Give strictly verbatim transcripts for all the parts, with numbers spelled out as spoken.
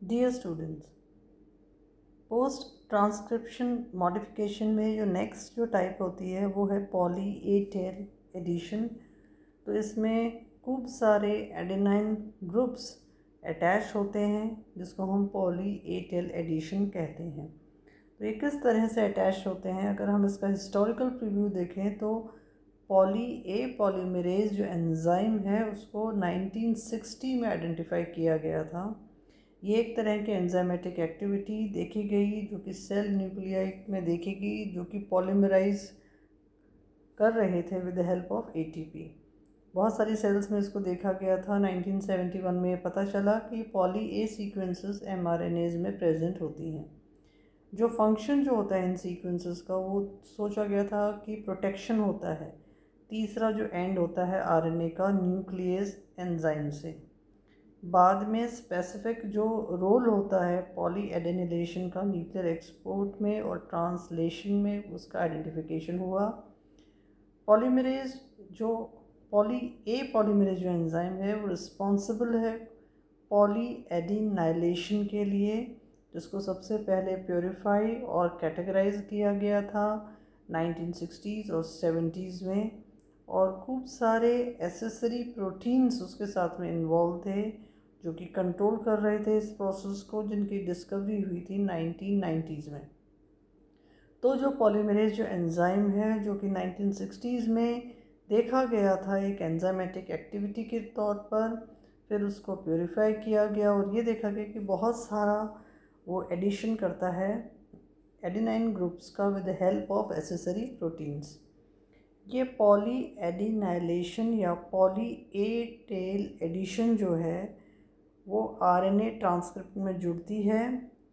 Dear students, post transcription modification में जो next जो टाइप होती है वो है पॉली ए टेल एडिशन। तो इसमें खूब सारे एडेनाइन ग्रुप्स अटैच होते हैं जिसको हम पॉली ए टेल एडिशन कहते हैं। तो ये किस तरह से अटैच होते हैं, अगर हम इसका हिस्टोरिकल प्रीव्यू देखें तो पॉली ए पॉलीमरेज जो एंजाइम है उसको नाइनटीन सिक्सटी में आइडेंटिफाई किया गया था। ये एक तरह की एंजाइमेटिक एक्टिविटी देखी गई जो कि सेल न्यूक्लियाई में देखी गई, जो कि पॉलीमराइज कर रहे थे with the help of ATP. बहुत सारी सेल्स में इसको देखा गया था। नाइनटीन सेवेंटी वन में पता चला कि पॉली ए सीक्वेंसेस एमआरएनएज में प्रेजेंट होती हैं। जो फंक्शन जो होता है इन सीक्वेंसेस का वो सोचा गया था कि प्रोटेक्शन होता है। तीसरा जो एंड होता है आरएनए का न्यूक्लियस एंजाइम से। बाद में स्पेसिफिक जो रोल होता है पॉली एडेनिलेशन का न्यूक्लियर एक्सपोर्ट में और ट्रांसलेशन में, उसका आइडेंटिफिकेशन हुआ। पॉलीमरेज जो पॉली ए पॉलीमरेज जो एंजाइम है वो रिस्पॉन्सिबल है पॉली एडिनाइलेशन के लिए, जिसको सबसे पहले प्योरीफाई और कैटेगराइज किया गया था नाइनटीन सिक्सटीज़ और सेवेंटीज़ में। और खूब सारे एसेसरी प्रोटीन्स उसके साथ में इन्वॉल्व थे जो कि कंट्रोल कर रहे थे इस प्रोसेस को, जिनकी डिस्कवरी हुई थी नाइनटीन नाइंटीज़ में। तो जो पॉलीमरेज जो एंजाइम है जो कि नाइनटीन सिक्सटीज़ में देखा गया था एक एंजाइमेटिक एक्टिविटी के तौर पर, फिर उसको प्योरीफाई किया गया और ये देखा गया कि बहुत सारा वो एडिशन करता है एडेनाइन ग्रुप्स का with the help of accessory proteins. ये पॉली एडिनाइलेशन या पॉली ए टेल एडिशन जो है वो आरएनए ट्रांसक्रिप्ट में जुड़ती है।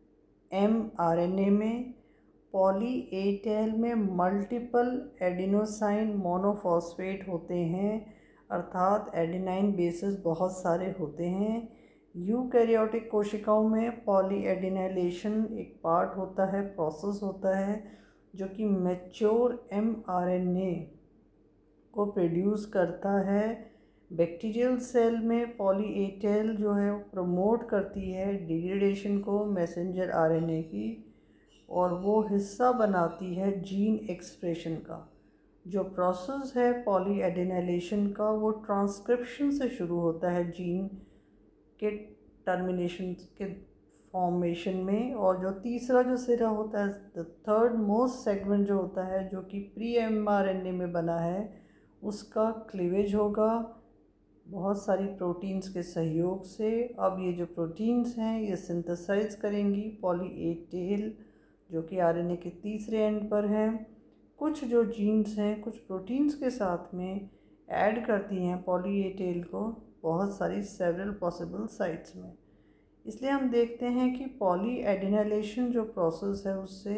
एमआरएनए में पॉली ए टेल में मल्टीपल एडिनोसाइन मोनोफॉस्फेट होते हैं, अर्थात एडेनाइन बेसेस बहुत सारे होते हैं। यूकैरियोटिक कोशिकाओं में पॉली एडिनाइलेशन एक पार्ट होता है, प्रोसेस होता है जो कि मैच्योर एमआरएनए को प्रोड्यूस करता है। बैक्टीरियल सेल में पॉली ए टेल जो है वो प्रमोट करती है डिग्रेडेशन को मैसेंजर आरएनए की, और वो हिस्सा बनाती है जीन एक्सप्रेशन का। जो प्रोसेस है पॉली एडिनाइलेशन का वो ट्रांसक्रिप्शन से शुरू होता है जीन के टर्मिनेशन के फॉर्मेशन में, और जो तीसरा जो सिरा होता है द थर्ड मोस्ट सेगमेंट जो होता है जो कि प्री एमआरएनए में बना है उसका क्लीवेज होगा बहुत सारी प्रोटीन्स के सहयोग से। अब ये जो प्रोटीन्स हैं ये सिंथेसाइज करेंगी पॉली ए टेल जो कि आरएनए के तीसरे एंड पर है। कुछ जो जीन्स हैं कुछ प्रोटीन्स के साथ में ऐड करती हैं पॉली ए टेल को बहुत सारी सेवरल पॉसिबल साइट्स में। इसलिए हम देखते हैं कि पॉली एडिनाइलेशन जो प्रोसेस है उससे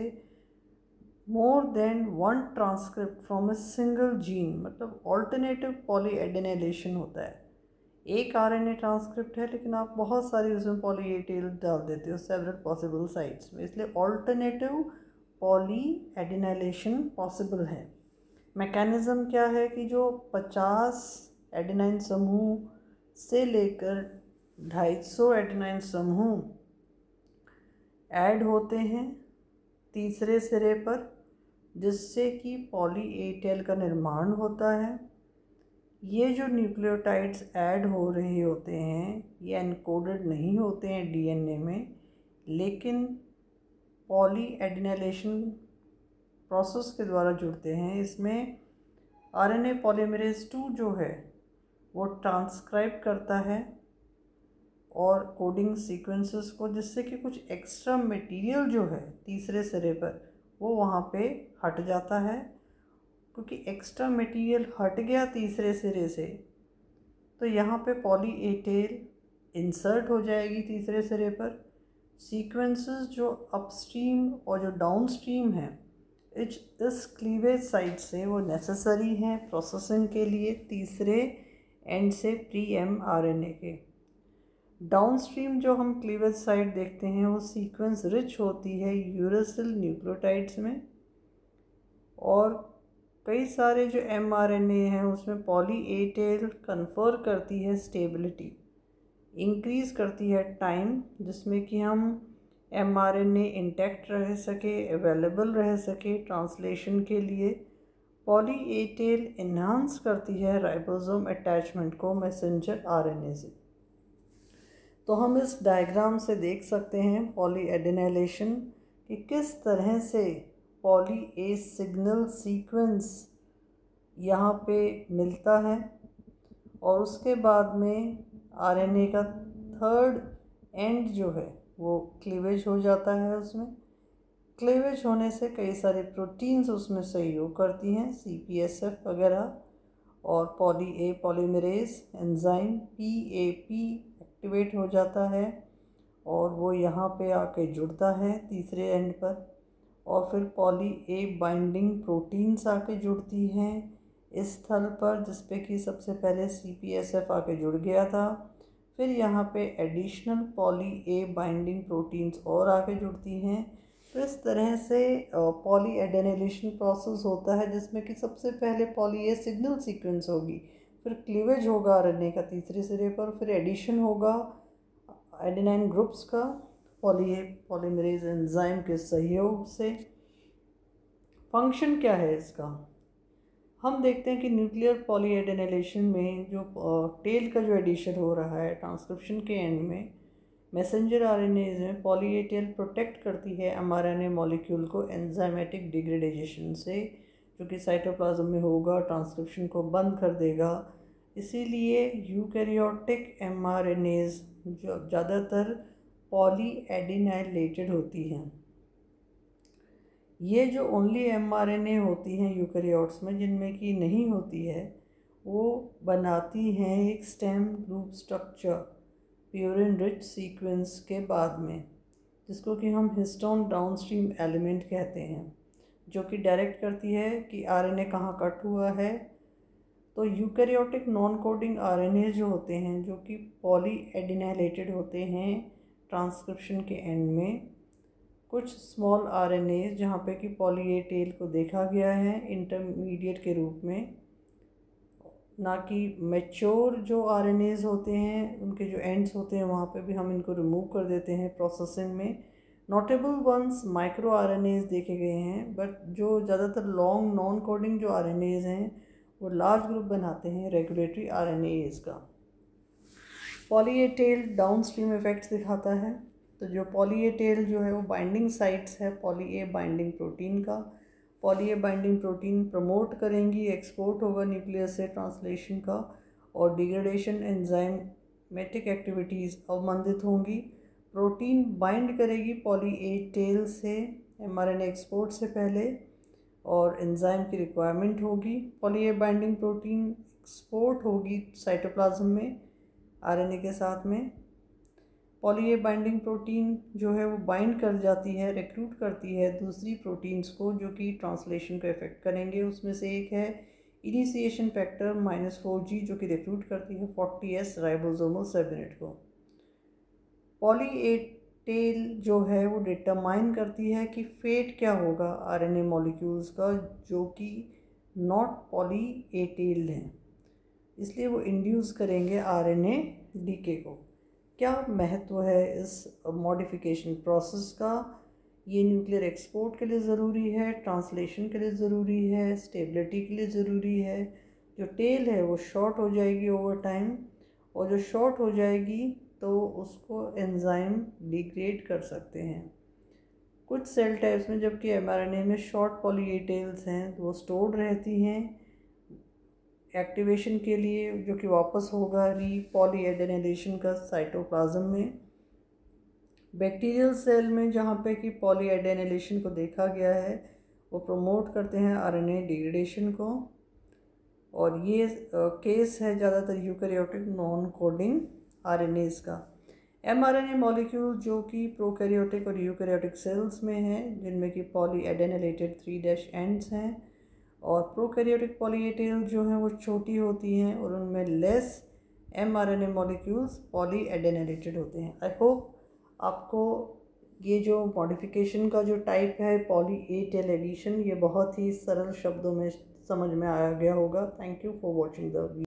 more than one transcript from a single gene, मतलब ऑल्टरनेटिव पॉली एडिनाइलेशन होता है। एक आरएनए ट्रांसक्रिप्ट है लेकिन आप बहुत सारी उसमें पॉली ए टेल डाल देते हो सेवरल पॉसिबल साइट्स में, इसलिए ऑल्टरनेटिव पॉली एडिनाइलेशन पॉसिबल है। मैकेनिज़्म क्या है कि जो पचास एडेनाइन समूह से लेकर ढाई सौ एडेनाइन समूह ऐड होते हैं तीसरे सिरे पर, जिससे कि पॉली ए टेल का निर्माण होता है। ये जो न्यूक्लियोटाइड्स ऐड हो रहे होते हैं ये एनकोडेड नहीं होते हैं डीएनए में, लेकिन पॉली एडिनाइलेशन प्रोसेस के द्वारा जुड़ते हैं। इसमें आरएनए पॉलीमरेज टू जो है वो ट्रांसक्राइब करता है और कोडिंग सीक्वेंसेस को, जिससे कि कुछ एक्स्ट्रा मटेरियल जो है तीसरे सिरे पर वो वहाँ पे हट जाता है। क्योंकि एक्स्ट्रा मटेरियल हट गया तीसरे सिरे से तो यहाँ पे पॉली ए टेल इंसर्ट हो जाएगी तीसरे सिरे पर। सीक्वेंसेस जो अपस्ट्रीम और जो डाउनस्ट्रीम हैं इस इस क्लीवेज साइट से वो नेसेसरी हैं प्रोसेसिंग के लिए तीसरे एंड से pre M R N A के। डाउनस्ट्रीम जो हम क्लीवेज साइट देखते हैं वो सीक्वेंस रिच होती है यूरेसिल न्यूक्लियोटाइड्स में, और कई सारे जो एमआरएनए हैं उसमें पॉली ए टेल कन्फर करती है स्टेबिलिटी। इंक्रीज़ करती है टाइम जिसमें कि हम एमआरएनए इंटैक्ट रह सके, अवेलेबल रह सके ट्रांसलेशन के लिए। पॉली ए टेल एनहांस करती है राइबोसोम अटैचमेंट को मैसेंजर आरएनए से। तो हम इस डायग्राम से देख सकते हैं पॉली एडेनाइलेशन कि किस तरह से पॉली ए सिग्नल सीक्वेंस यहाँ पे मिलता है और उसके बाद में आरएनए का थर्ड एंड जो है वो क्लीवेज हो जाता है। उसमें क्लीवेज होने से कई सारे प्रोटीन्स उसमें सहयोग करती हैं, सी पी एस एफ वगैरह, और poly A polymerase enzyme P A P activate हो जाता है और वो यहाँ पे आके जुड़ता है तीसरे एंड पर, और फिर पॉली ए बाइंडिंग प्रोटीन्स आके जुड़ती हैं इस स्थल पर जिस पे कि सबसे पहले सी पी एस एफ आके जुड़ गया था। फिर यहाँ पे additional poly A binding proteins और आके जुड़ती हैं। तो इस तरह से पॉली एडेनाइलेशन प्रोसेस होता है जिसमें कि सबसे पहले पॉली ए सिग्नल सीक्वेंस होगी, फिर क्लीवेज होगा आरएनए का तीसरे सिरे पर, फिर एडिशन होगा एडेनाइन ग्रुप्स का पॉली ए पॉलीमरेज एंजाइम के सहयोग से। फंक्शन क्या है इसका, हम देखते हैं कि न्यूक्लियर पॉली एडेनाइलेशन में जो टेल का जो एडिशन हो रहा है ट्रांसक्रिप्शन के एंड में, मैसेंजर आरएनएज में पॉली ए टेल प्रोटेक्ट करती है एमआरएनए मॉलिक्यूल को एंजाइमेटिक डिग्रेडेशन से, जो कि साइटोप्लाज्म में होगा, ट्रांसक्रिप्शन को बंद कर देगा। इसीलिए यूकैरियोटिक एमआरएनएज जो ज़्यादातर पॉली एडेनाइलेटेड होती हैं। ये जो ओनली एमआरएनए होती हैं यूकैरियोट्स में जिनमें कि नहीं होती है, वो बनाती हैं एक stem group structure purine rich sequence के बाद में, जिसको कि हम हिस्टोन डाउनस्ट्रीम एलिमेंट कहते हैं, जो कि डायरेक्ट करती है कि आरएनए कहाँ कट हुआ है। तो यूकैरियोटिक नॉन कोडिंग आरएनए जो होते हैं जो कि पॉली एडेनाइलेटेड होते हैं ट्रांसक्रिप्शन के एंड में, कुछ स्मॉल आरएनए जहाँ पे कि पॉली ए टेल को देखा गया है इंटरमीडिएट के रूप में, ना कि मैच्योर जो आरएनएज होते हैं उनके जो एंड्स होते हैं वहाँ पे भी हम इनको रिमूव कर देते हैं प्रोसेसिंग में। नोटेबल वंस माइक्रो आरएनएज देखे गए हैं, बट जो ज़्यादातर लॉन्ग नॉन कोडिंग जो आरएनएज हैं वो लार्ज ग्रुप बनाते हैं रेगुलेटरी आरएनएज का। Poly A tail downstream effects दिखाता है। तो जो पॉली ए टेल जो है वो बाइंडिंग साइट्स है पॉली ए बाइंडिंग प्रोटीन का। Poly A binding protein promote करेंगी, एक्सपोर्ट होगा न्यूक्लियस से ट्रांसलेशन का, और डिग्रेडेशन एंजाइमेटिक एक्टिविटीज़ अवमंदित होंगी। प्रोटीन बाइंड करेगी पॉली ए टेल से एमआरएनए एक्सपोर्ट से पहले, और एंजाइम की रिक्वायरमेंट होगी। Poly A binding protein export होगी साइटोप्लाज्म में आरएनए के साथ में। पॉली ए बाइंडिंग प्रोटीन जो है वो बाइंड कर जाती है, रिक्रूट करती है दूसरी प्रोटीन्स को जो कि ट्रांसलेशन को इफेक्ट करेंगे। उसमें से एक है initiation factor minus four G जो कि रिक्रूट करती है फोर्टी एस राइबोसोमल सबयूनिट को। पॉली ए टेल जो है वो डिटरमाइन करती है कि फेट क्या होगा आरएनए मॉलिक्यूल्स का जो कि नॉट पॉली ए टेल्ड हैं, इसलिए वो इंड्यूस करेंगे आरएनए डीके को। क्या महत्व है इस मॉडिफिकेशन प्रोसेस का, ये न्यूक्लियर एक्सपोर्ट के लिए ज़रूरी है, ट्रांसलेशन के लिए ज़रूरी है, स्टेबिलिटी के लिए ज़रूरी है। जो टेल है वो शॉर्ट हो जाएगी ओवर टाइम, और जो शॉर्ट हो जाएगी तो उसको एंजाइम डिग्रेड कर सकते हैं। कुछ सेल टाइप्स में जबकि एमआरएनए में शॉर्ट पॉली ए टेल्स हैं तो वो स्टोर्ड रहती हैं एक्टिवेशन के लिए, जो कि वापस होगा री पॉली एडेनाइलेशन का साइटोप्लाज्म में। बैक्टीरियल सेल में जहाँ पे कि पॉली एडेनाइलेशन को देखा गया है वो प्रमोट करते हैं आरएनए डिग्रेडेशन को, और ये केस है ज़्यादातर यूकैरियोटिक नॉन कोडिंग आरएनएज का। एमआरएनए मॉलिक्यूल जो कि प्रोकैरियोटिक और यूकैरियोटिक सेल्स में हैं जिनमें कि poly adenylated three dash ends हैं, और प्रोकैरियोटिक पॉली ए टेल जो हैं वो छोटी होती हैं और उनमें less mRNA molecules poly adenylated होते हैं। आई होप आपको ये जो मॉडिफिकेशन का जो टाइप है पॉली ए टेल एडिशन, ये बहुत ही सरल शब्दों में समझ में आया गया होगा। Thank you for watching the video.